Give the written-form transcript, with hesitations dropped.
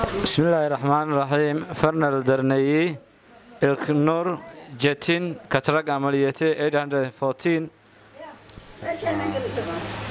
بسم الله الرحمن الرحيم. فرنا الدرنيي النور جتين كترق عمليته 814